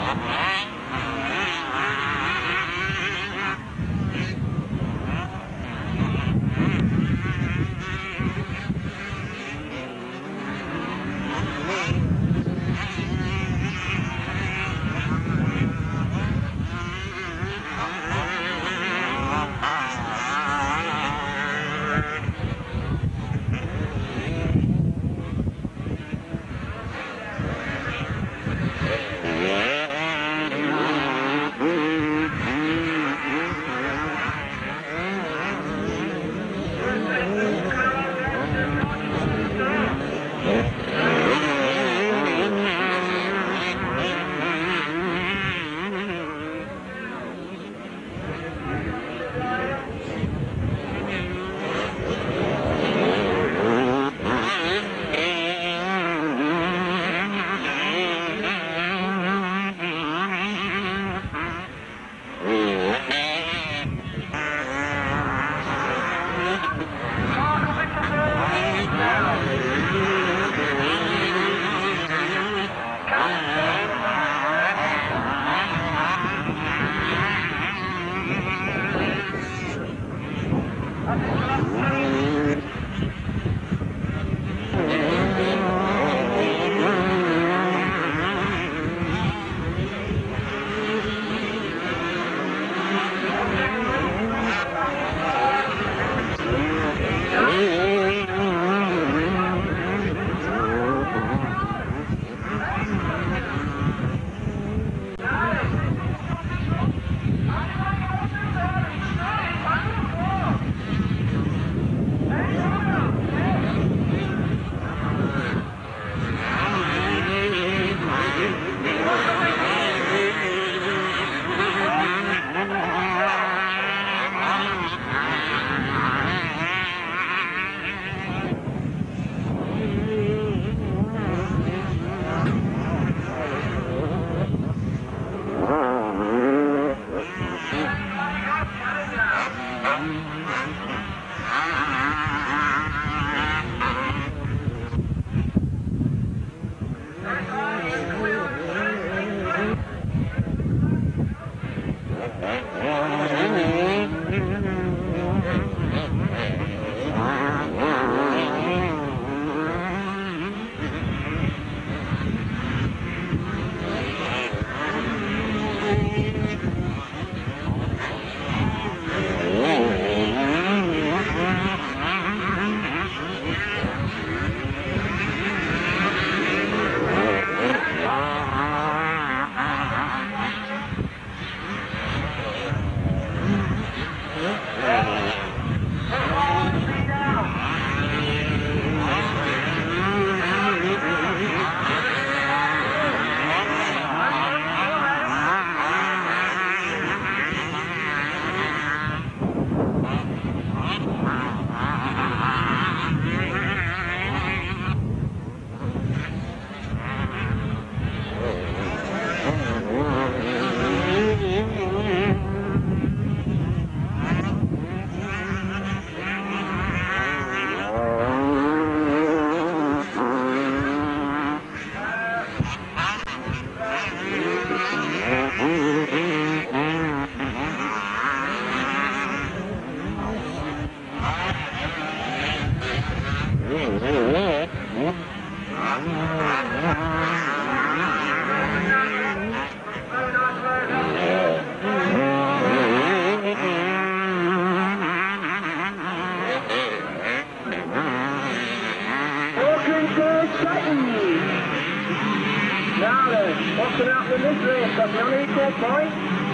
Boxing out in this race, got the unequal point.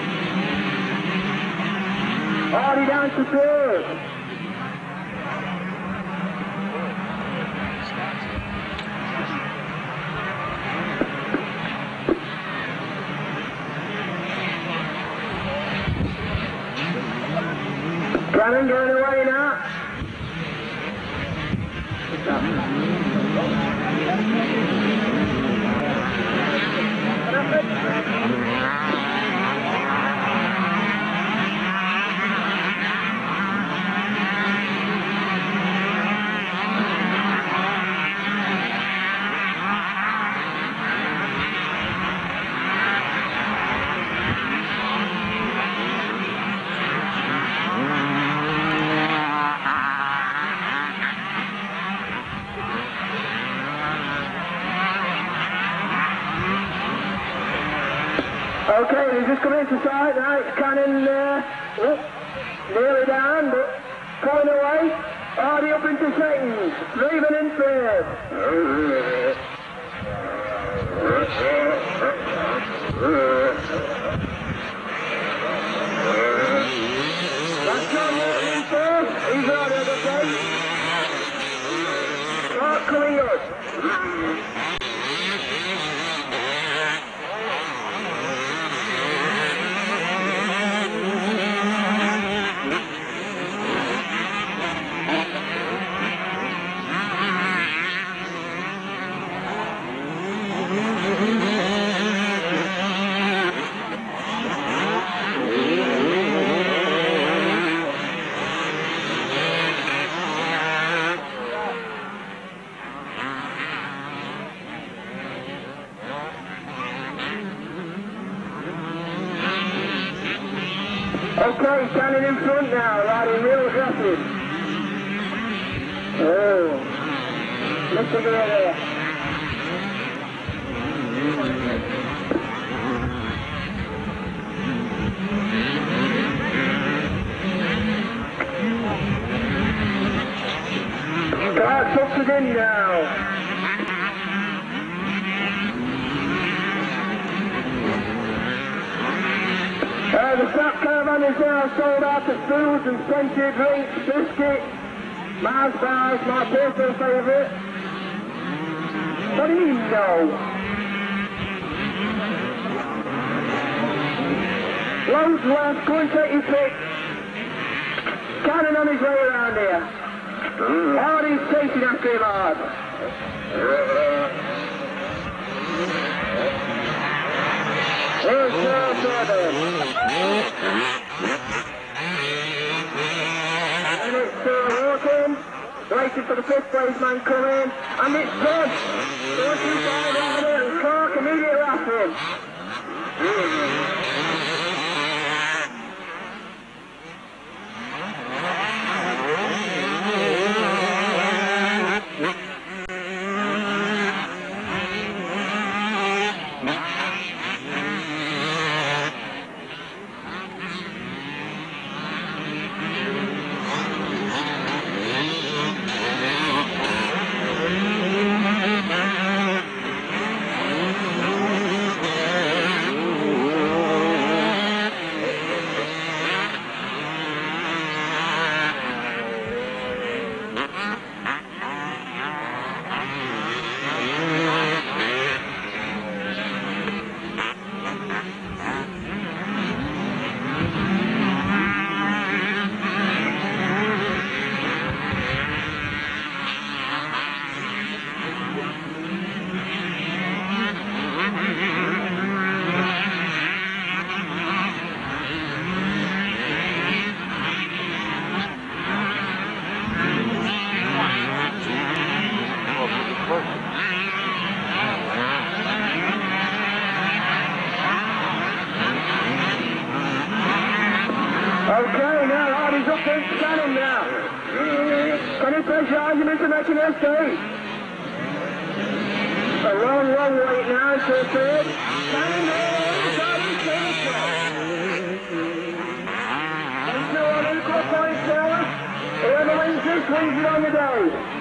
Hardy down to third. Brannan going away now. Okay, they've just come into sight now. It's Cannon nearly down, but pulling away. Hardy up into seconds. Raven in third. That's John Morton in fourth. He's right at the gate. Clark coming up. Okay, standing in front now, riding real aggressive. Oh, Mr. Guerrero. Clark tucks it in now. The stock caravan is now sold out of foods and scented drinks, biscuits, Mars bars, my personal favourite. What do you mean, no? Loads left, go and take your pick. Cannon on his way around here. Hardy's chasing after him hard. Here's Jordan. And it's walking, waiting for the fifth place man coming, and it's done. 425 rider and Clark immediately after him. Okay, now Hardy's up there standing now. Can you pressurize him into making a escape? A long wait now to third. Standing there, Hardy's finished. There's no one equal points now. Whoever wins this wins it on the day.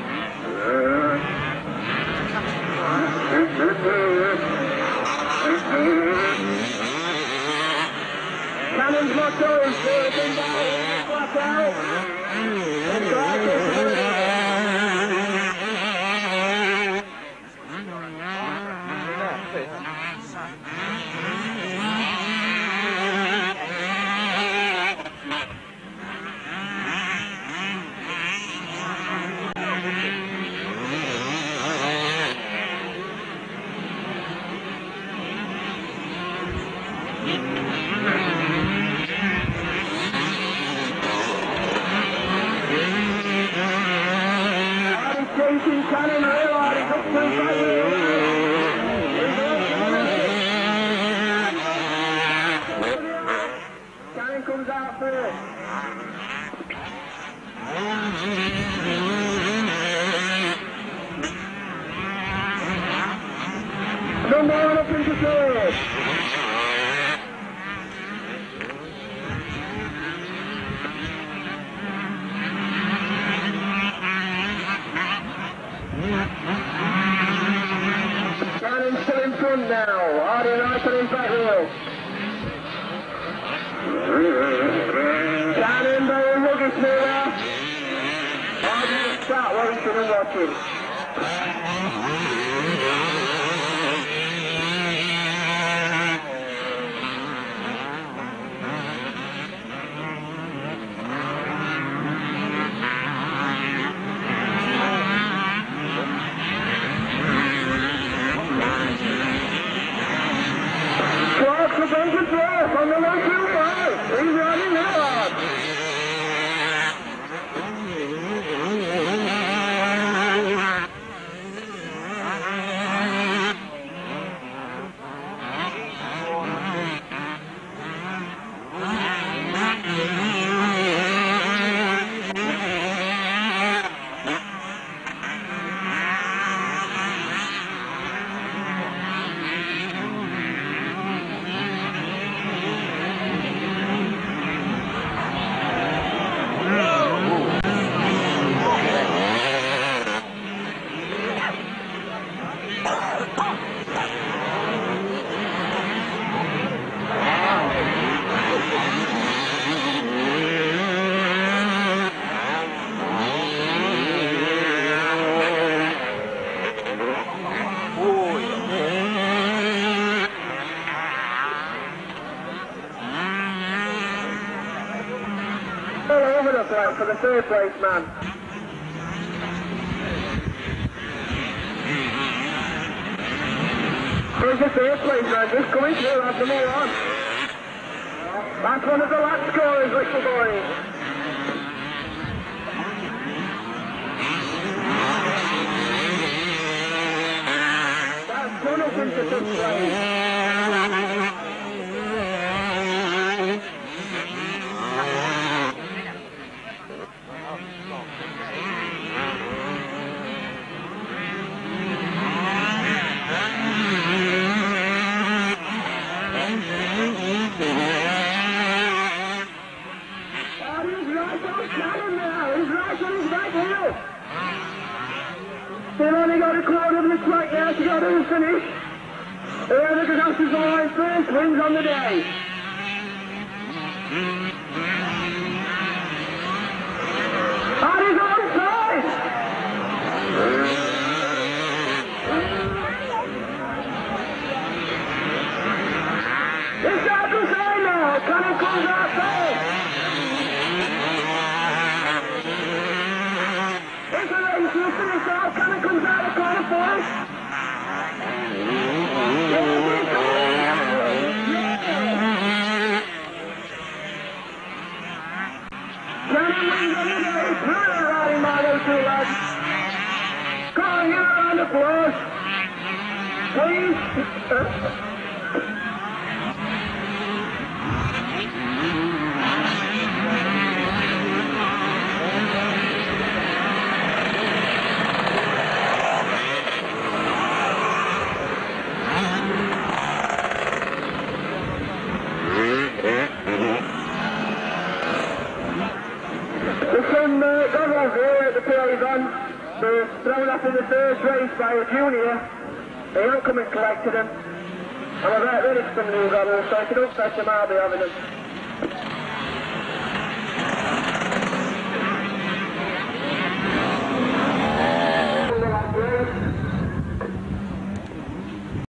Cannon's motto is been down, flat out. And Clark is Cannon real he's up to Cannon comes out first. Number one up into third. end now. Hardy right on his back wheel. Cannon very rugged now. Hardy start waiting and watching. Clark's a bunch of draw on the 125. He's running hard. All over the place for the third place man. There's the third place man just coming through after me on. That's one of the lap scorers, little boys. That's done us into fifth place. They've only got a quarter of the track now to go to the finish. Whoever crosses the line first wins on the day. And he's onside! It's out to say now. Cannon comes out first. It's a race to finish off. Cannon comes out of corner first. Cannon wins on the day. Really riding by those two lads. Come on, give a round of applause. Please. Goggles here at the Pelican. They're thrown up in the first race by a junior. They don't come and collected them. I'm about ready for some new goggles, so if you don't fetch them, I'll be having them.